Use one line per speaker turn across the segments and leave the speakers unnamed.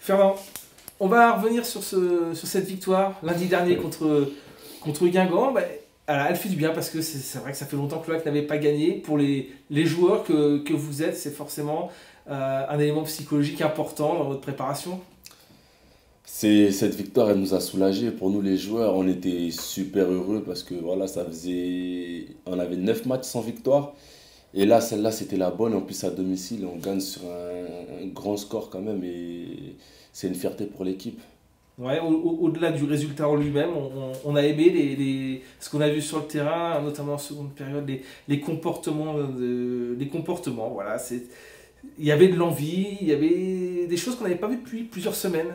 Fernand, on va revenir sur cette victoire lundi dernier contre Guingamp. Elle fait du bien parce que c'est vrai que ça fait longtemps que l'OAC n'avait pas gagné. Pour les joueurs que vous êtes, c'est forcément un élément psychologique important dans votre préparation.
Cette victoire, elle nous a soulagés. Pour nous, les joueurs, on était super heureux parce que voilà, on avait 9 matchs sans victoire. Et là, celle-là, c'était la bonne. En plus, à domicile, on gagne sur un grand score quand même. Et c'est une fierté pour l'équipe.
Ouais, au-delà du résultat en lui-même, on a aimé ce qu'on a vu sur le terrain, notamment en seconde période, les comportements, les comportements. Voilà, il y avait de l'envie, il y avait des choses qu'on n'avait pas vues depuis plusieurs semaines.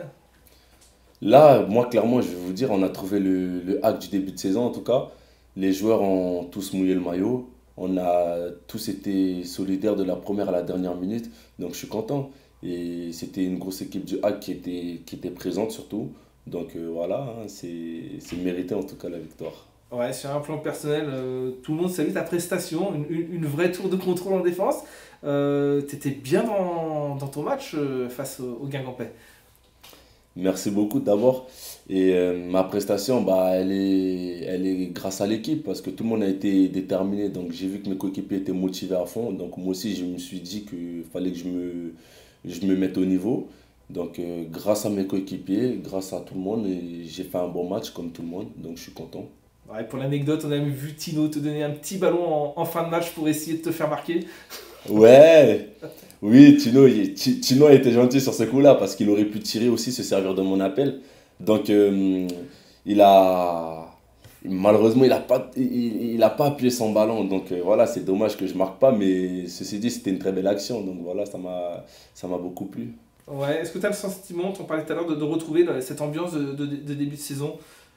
Là, moi, clairement, je vais vous dire, on a trouvé le hack du début de saison, en tout cas. Les joueurs ont tous mouillé le maillot. On a tous été solidaires de la première à la dernière minute. Donc, je suis content. Et c'était une grosse équipe du hack qui était présente, surtout. Donc, voilà, hein, c'est mérité, en tout cas, la victoire.
Ouais, sur un plan personnel, tout le monde salue ta prestation, une vraie tour de contrôle en défense. T'étais bien dans ton match face au Guingampais.
Merci beaucoup d'abord. Et ma prestation, bah, elle est grâce à l'équipe parce que tout le monde a été déterminé. Donc j'ai vu que mes coéquipiers étaient motivés à fond. Donc moi aussi, je me suis dit qu'il fallait que je me mette au niveau. Donc grâce à mes coéquipiers, grâce à tout le monde, et j'ai fait un bon match comme tout le monde. Donc je suis content.
Ouais, pour l'anecdote, on a même vu Tino te donner un petit ballon en fin de match pour essayer de te faire marquer.
Ouais, oui, Tino a été gentil sur ce coup-là parce qu'il aurait pu tirer aussi, se servir de mon appel. Donc, il a. Malheureusement, il a pas appuyé son ballon. Donc, voilà, c'est dommage que je marque pas. Mais ceci dit, c'était une très belle action. Donc, voilà, ça m'a beaucoup plu.
Ouais, est-ce que tu as le sentiment, on parlait tout à l'heure, de retrouver cette ambiance de début de saison?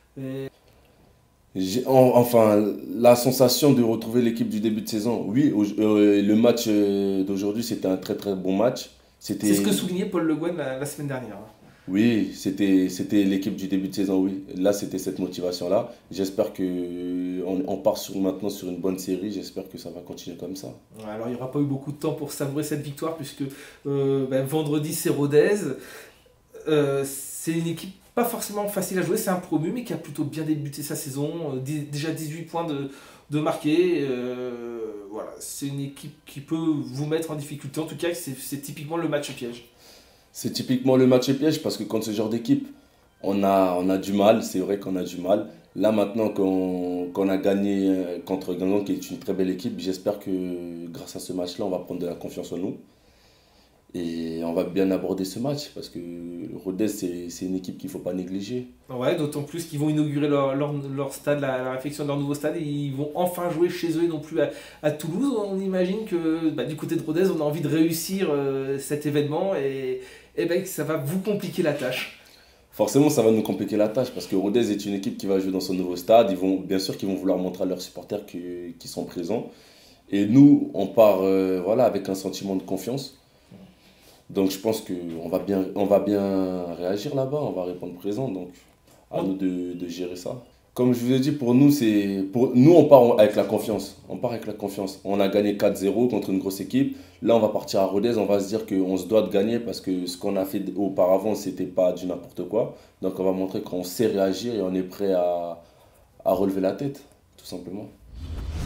Enfin, la sensation de retrouver l'équipe du début de saison, oui, le match d'aujourd'hui, c'était un très très bon match.
C'est ce
C'était
que soulignait Paul Le Guen la semaine dernière.
Oui, c'était l'équipe du début de saison, oui. Là, c'était cette motivation-là. J'espère que on part maintenant sur une bonne série. J'espère que ça va continuer comme ça.
Ouais, alors il n'y aura pas eu beaucoup de temps pour savourer cette victoire puisque vendredi c'est Rodez. C'est une équipe pas forcément facile à jouer, c'est un promu mais qui a plutôt bien débuté sa saison. Déjà 18 points de marqué. Voilà, c'est une équipe qui peut vous mettre en difficulté. En tout cas, c'est typiquement le match piège.
C'est typiquement le match piège parce que contre ce genre d'équipe, on a du mal. C'est vrai qu'on a du mal. Là, maintenant qu'on a gagné contre Guingamp, qui est une très belle équipe, j'espère que grâce à ce match-là, on va prendre de la confiance en nous. Et on va bien aborder ce match parce que Rodez, c'est une équipe qu'il ne faut pas négliger.
Ouais, d'autant plus qu'ils vont inaugurer leur stade, la réfection de leur nouveau stade, et ils vont enfin jouer chez eux et non plus à Toulouse. On imagine que du côté de Rodez, on a envie de réussir cet événement et que ça va vous compliquer la tâche.
Forcément, ça va nous compliquer la tâche parce que Rodez est une équipe qui va jouer dans son nouveau stade. Bien sûr qu'ils vont vouloir montrer à leurs supporters qui sont présents. Et nous, on part voilà, avec un sentiment de confiance. Donc je pense qu'on va bien réagir là-bas, on va répondre présent. Donc à nous de gérer ça. Comme je vous ai dit, pour nous, on part avec la confiance. On part avec la confiance. On a gagné 4-0 contre une grosse équipe. Là, on va partir à Rodez. On va se dire qu'on se doit de gagner parce que ce qu'on a fait auparavant, c'était pas du n'importe quoi. Donc, on va montrer qu'on sait réagir et on est prêt à relever la tête, tout simplement.